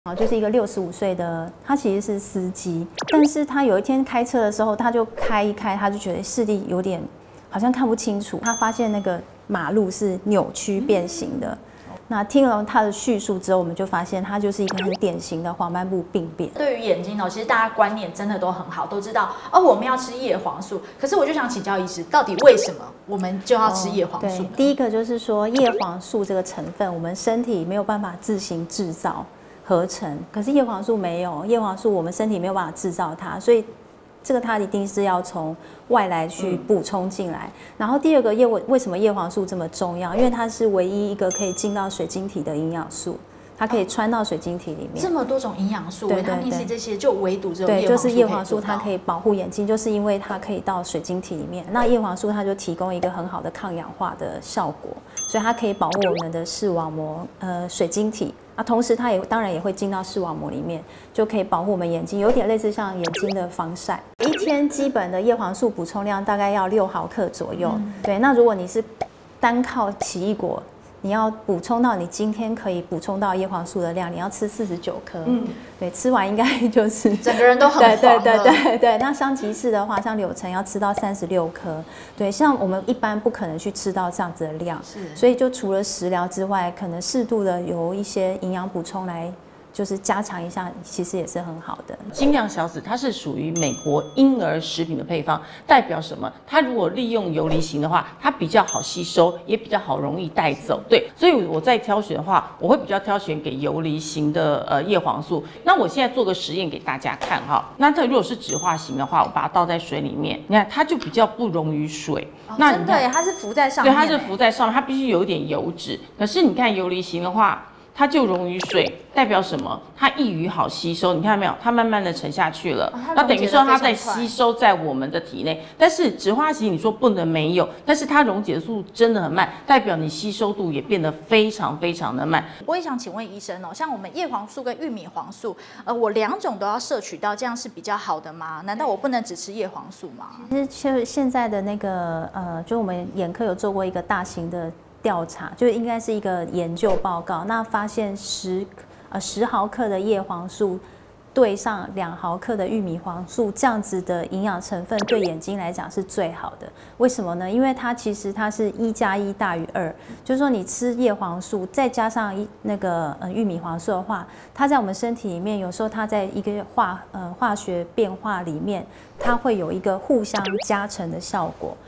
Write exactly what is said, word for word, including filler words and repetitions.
啊，就是一个六十五岁的，他其实是司机，但是他有一天开车的时候，他就开一开，他就觉得视力有点好像看不清楚，他发现那个马路是扭曲变形的。那听了他的叙述之后，我们就发现他就是一个很典型的黄斑部病变。 对于眼睛哦，其实大家观念真的都很好，都知道哦，我们要吃叶黄素。可是我就想请教医师，到底为什么我们就要吃叶黄素呢？ 对，第一个就是说叶黄素这个成分，我们身体没有办法自行制造。合成，可是叶黄素没有，叶黄素我们身体没有办法制造它，所以这个它一定是要从外来去补充进来。嗯、然后第二个叶为什么叶黄素这么重要？因为它是唯一一个可以进到水晶体的营养素。它可以穿到水晶体里面， 这么多种营养素，维他命 C 这些，就唯独只有叶黄素。 对，就是叶黄素，它可以保护眼睛，就是因为它可以到水晶体里面。那叶黄素它就提供一个很好的抗氧化的效果，所以它可以保护我们的视网膜，呃，水晶体。啊，同时它也当然也会进到视网膜里面，就可以保护我们眼睛，有点类似像眼睛的防晒。一天基本的叶黄素补充量大概要六毫克左右。嗯、对，那如果你是单靠奇异果。你要补充到你今天可以补充到叶黄素的量，你要吃四十九颗。嗯，对，吃完应该就是整个人都很黄了。 对对对对对。那香吉士的话，像柳橙要吃到三十六颗。对，像我们一般不可能去吃到这样子的量，是。所以就除了食疗之外，可能适度的有一些营养补充来。就是加强一下，其实也是很好的。 精酿小紫它是属于美国婴儿食品的配方，代表什么？它如果利用游离型的话，它比较好吸收，也比较好容易带走。对，所以我在挑选的话，我会比较挑选给游离型的呃叶黄素。那我现在做个实验给大家看哈。那它如果是酯化型的话，我把它倒在水里面，你看它就比较不溶于水。 哦、那真的耶，它是浮在上面。 对，它是浮在上面，它必须有一点油脂。可是你看游离型的话。它就溶于水，代表什么？它易于好吸收，你看到没有？它慢慢的沉下去了，哦、那等于说它在吸收在我们的体内。但是酯化型你说不能没有，但是它溶解的速度真的很慢，代表你吸收度也变得非常非常的慢。 我也想请问医生哦，像我们叶黄素跟玉米黄素，呃，我两种都要摄取到，这样是比较好的吗？难道我不能只吃叶黄素吗？ 其实现在的那个呃，就我们眼科有做过一个大型的。调查就应该是一个研究报告，那发现十呃十毫克的叶黄素对上两毫克的玉米黄素，这样子的营养成分对眼睛来讲是最好的。为什么呢？因为它其实它是一加一大于二，就是说你吃叶黄素再加上一那个呃玉米黄素的话，它在我们身体里面有时候它在一个化呃化学变化里面，它会有一个互相加成的效果。